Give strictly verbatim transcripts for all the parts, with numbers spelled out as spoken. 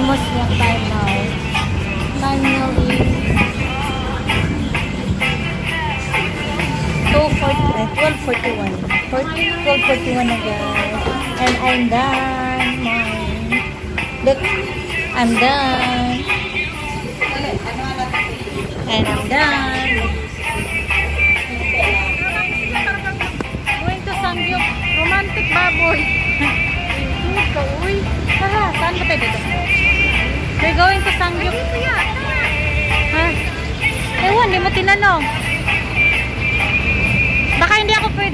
almost yung time now. Time now is twelve forty-one. twelve forty-one na guys. And I'm done. Look, I'm done. And I'm done. Going to Sangyup. Romantic baboy. Uy, tara, saan ba tayo dito? We're going to Sangyup. Ha? Ewan, di mo tinanong. Baka hindi ako pwede.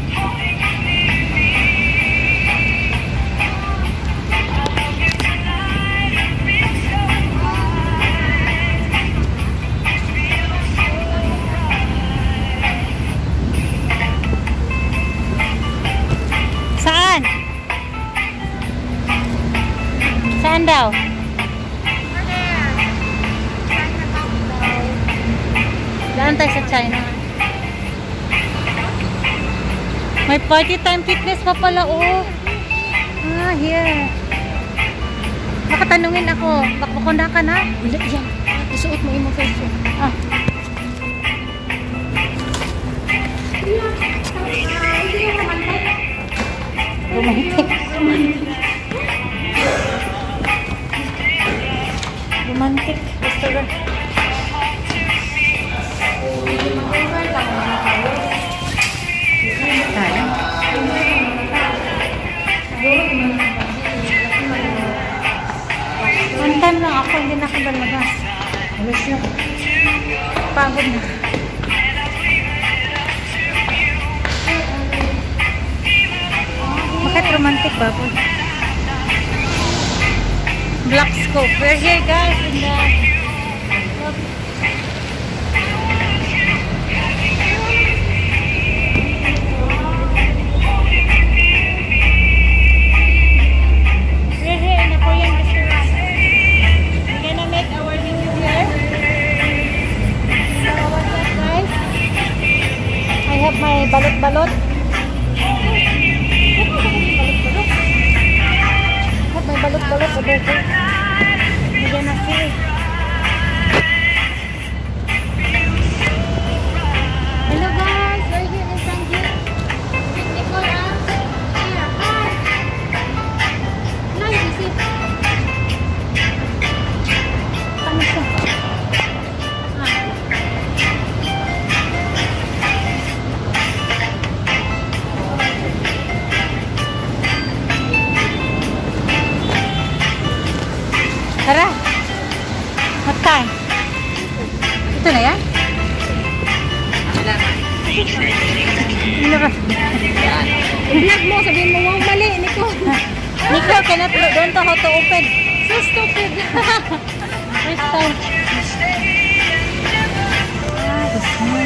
Saan? Saan daw? Daan tayo sa China. May party time fitness pa pala, oh. Ah, here. Makatanungin ako. Bakbakunda ka na? Wala, yan. Isuot mo yung face yun. Ah. Romantic. Romantic restaurant. One time lang ako, hindi nakabalabas. Alas yun. Pagod na. Bakit romantic ba po? Black scope. We're here guys in the may balot-balot. May balot-balot sa buko. Hindi na siya. Hello guys, we're here in Sangyup. Nicole, ah. Yeah, hi. Nice to see. Tama siya. Tara. What time? Ito na yan? Ano ba? I-vlog mo, sabihin mo, wow, mali, Nico. Nico, cannot don't know how to open. So stupid. First time. Ah, gusto mo.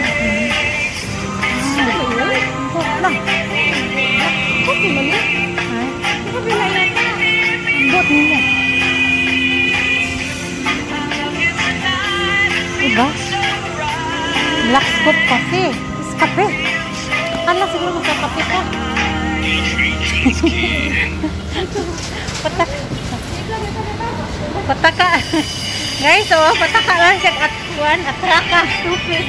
Ah, ito lang. Okay, mali. Ha? Ito ba na yan? Bot nila. Diba? Black scope kasi. Is kape. Kala siguro magkakape ka. Pataka. Pataka. Guys, oh, pataka lang siya at one. Atraka. Stupid.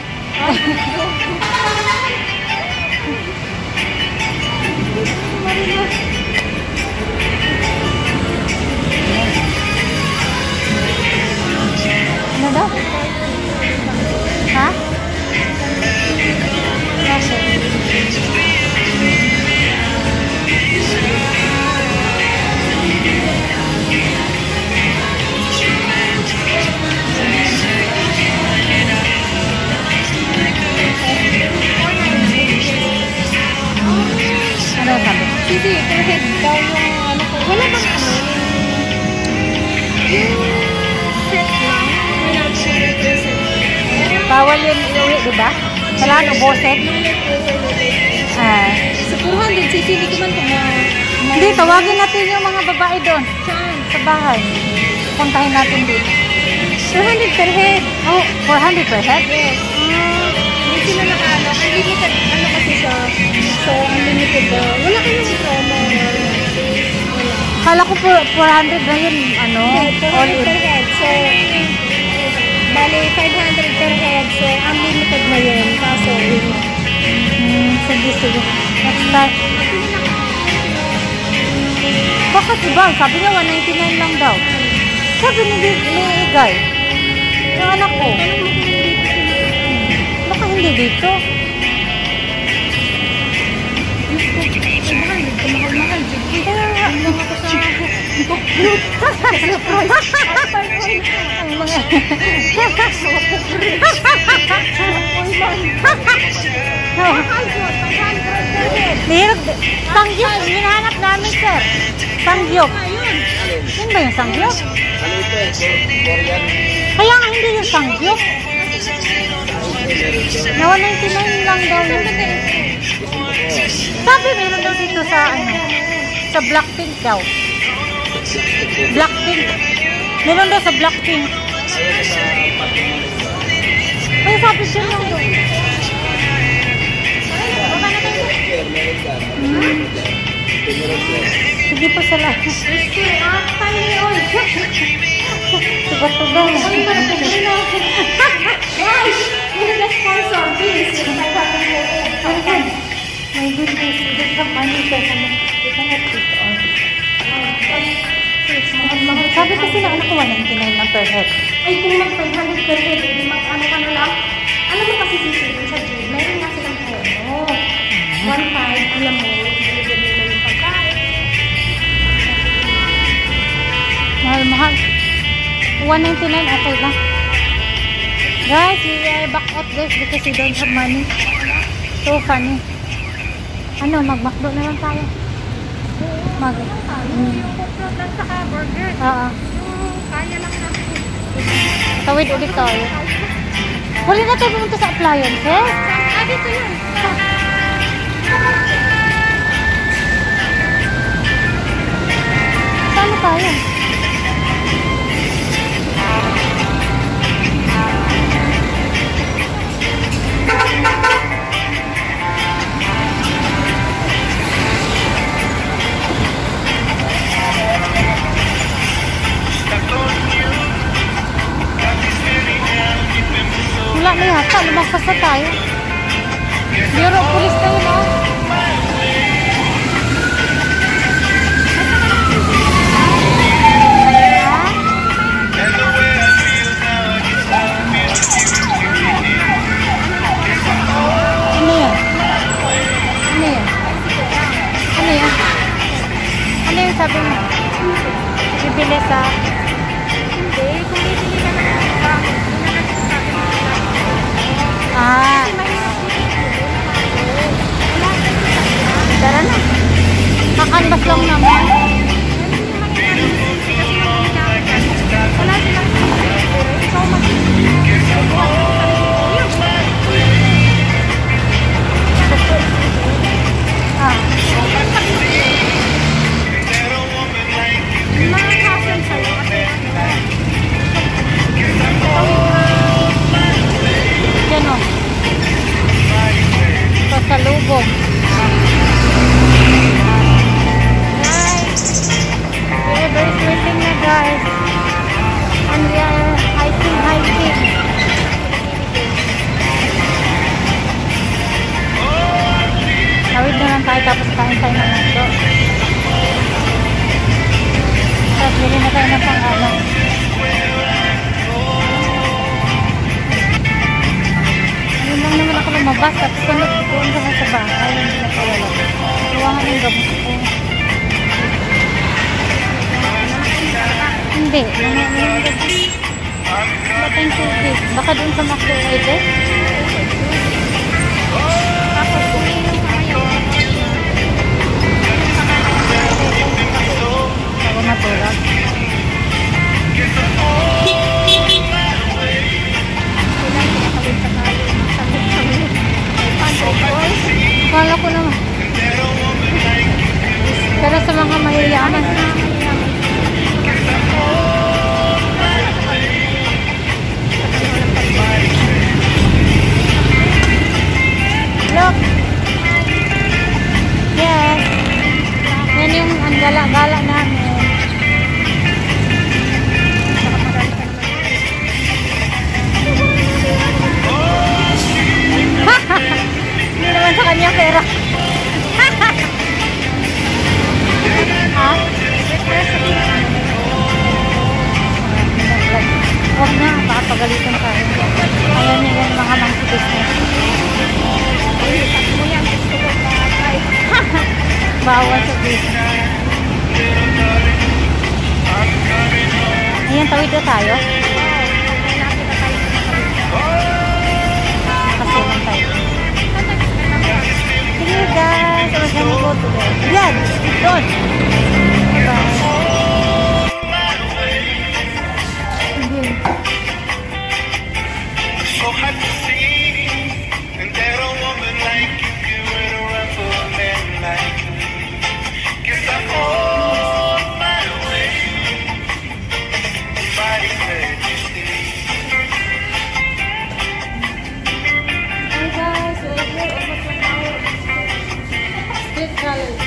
Ano daw? Ha? Kasi. Ano sabi? Sige, kahit daw yung ano ko. Wala bang ano? Bawal yun iuwi, diba? Kailangan ubusin. Ah. Sa four hundred cc, hindi ko man ito na... Hindi, tawagin natin yung mga babae doon. Saan? Sa bahay. Puntahin natin dito. four hundred per head. Oh, four hundred per head? Yes. Uh, hindi sila naka-ano. Unlimited, ano kasi siya. So, unlimited daw. Wala kayong promo. Wala. Kala ko po four hundred na yun, ano? All in. Per head. So, bali five hundred per head. So, unlimited na yun. Kaso, yun. Hmm, sige, sige. Next time. Bakit iba? Sabi niya one ninety-nine lang daw. Sabi ni ni Igay. Yung anak ko. Baka hindi dito. Mahal-mahal. Kaya nga. Ang mga ko sa ang mga Nihirap. Sangyok. Hinahanap namin, sir. Sangyok. Yun ba yung sangyok? Kaya nga hindi yung sangyok. Na one ninety-nine lang daw yun. Sabi meron daw dito sa ano, sa Blackpink daw. Blackpink. Meron daw sa Blackpink. Kaya sabi siya lang daw. Hmm? Sige po sa lahat. Tuga-tuga. My goodness, you don't have money for someone. You cannot take all. Sabi kasi na anak ko one ninety-nine lang per head. Ay, kung mag five hundred per head, hindi mag-ano ka na lang. Alam mo kasi sisipin sa gym, mayroon nga silang promo. one five, alam mo, ibigay nila yung pagkain. Mahal-mahal. one ninety-nine, okay lang. Guys, we are back out guys because we don't have money. So funny. Ano, mag-McDo na lang tayo. Mag Yung coconut at saka burger. Oo. Kaya lang natin. Tawid ulit tayo. Huli na tayo pumunta sa appliances. Ah, dito yun. Saan tayo? Wala na yata. Lumagpas na tayo. Bureau of Police na yun, oh. Ano yan? Ano yan? Ano yan? Ano yung sabi mo? Bibili sa... Hindi, kung bibili ka na ng bakit, Ah. Tara na. Kakanbas lang naman. wala silang pero ikaw mag-buhat Ah. mga hassle sa'yo kasi Yan o. Pasalubong. Guys. We're waiting na guys. And we are hiking, hiking. Tawid na lang tayo tapos kain tayo ng mundo. Tapos bili na tayo ng pang-ano. Yun lang naman ako lumabas tapos sunod doon ka sa bahay. Hindi na kawala. Iwangan yung gamot ko. Hindi. Mga yung gamot. Ba't yung tubig? Baka doon sa McDo pwede? tapos kumili ka ngayon Ako matulog. Akala ko naman. Pero sa mga mayayaman. Look. Yes. Yan yung ang gala-gala namin. niya pera. Ha? Huwag na, baka pagalitan tayo. Ayan niya yan, mga monkey business. Mo yan, gusto ko pa. Bawal sa business. Ayan, tawid na tayo. Kasi lang tayo. Sige guys, we're gonna go to there. Yan, doon. Bye-bye. So hard to see, and that a woman like you would run for a man like me. Guess I'm on my way. Body majesty. Hey guys, we're here almost one hour. Street colors.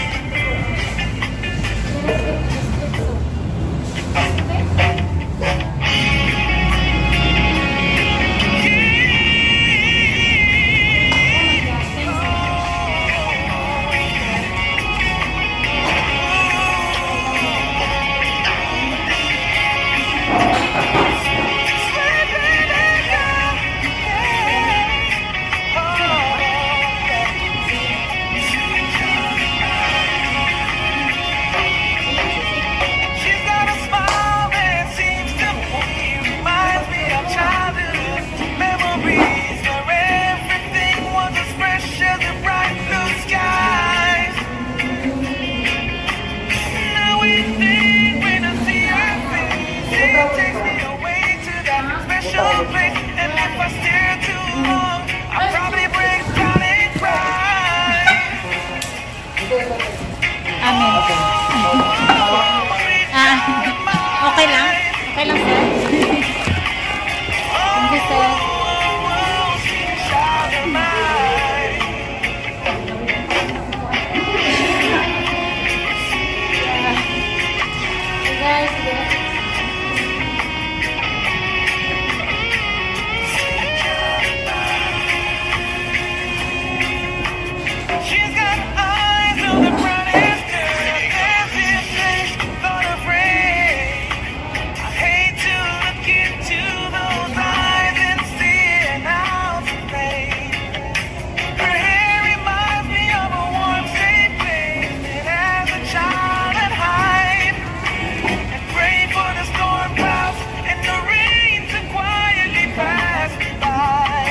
She's got a smile that seems to remind me of childhood memories where everything was as fresh as the bright blue skies. Now each day when I see her face, it takes me away to that special place. And if I stare too long, I'll probably break down and cry. Amen. Ah, okay lang? Okay lang, sir? Thank you, sir. Hey guys, She's got eyes of the brightest girl, as if they thought of rain. I hate to look into those eyes and see an ounce of pain. Her hair reminds me of a warm, safe place that as a child I'd hide and pray for the storm clouds and the rain to quietly pass me by.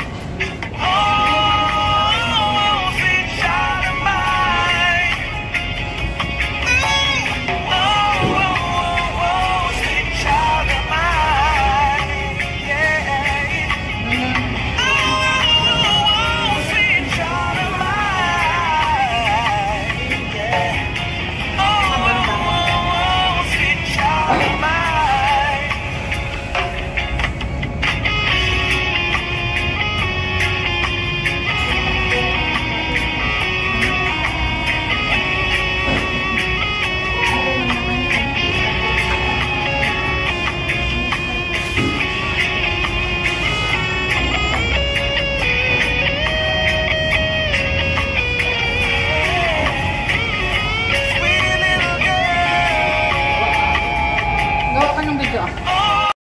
Oh, sweet child of mine. Oh, oh, oh, oh, sweet child of mine. Yeah. Oh, oh, oh, sweet child of mine. Yeah. Oh, oh, oh, sweet child of mine. Sweet little girl. gawa ka ng video ah.